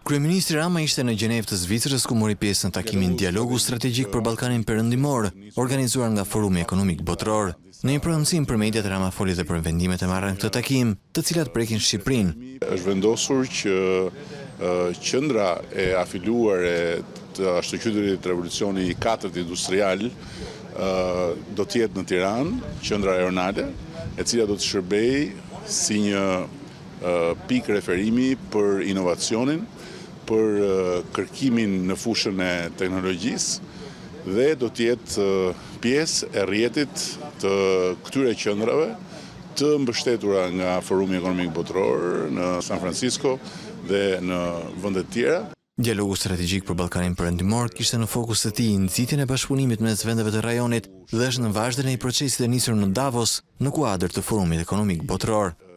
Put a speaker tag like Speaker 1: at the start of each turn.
Speaker 1: Kryeministri Rama ishte në Gjenevë të Zvicrës ku mori pjesë në takimin Dialogu Strategjik për Ballkanin Perëndimor, organizuar nga Forumi Ekonomik Botror. Në një prononcim për mediat, Rama foli dhe për vendimet e marrë në këtë takim, të cilat prekin Shqipërinë.
Speaker 2: Është vendosur që qendra e afiluar e të ashtuqytetit revolucioni i 4 industrial do të jetë në Tiranë, qendra aeronale, e cila do të shërbejë si një pikë referimi për inovacionin, për kërkimin në fushën e teknologjisë dhe do të jetë pjesë e rrjetit të këtyre qendrave të mbështetura nga Forumi Ekonomik Botror në San Francisco dhe në vende të tjera.
Speaker 1: Dialogu strategjik për Ballkanin Perëndimor kishte në fokus të tij nxitjen e bashkëpunimit mes vendeve të rajonit dhe është në vazhdim e një procesi të nisur në Davos në kuadër të Forumit Ekonomik Botror.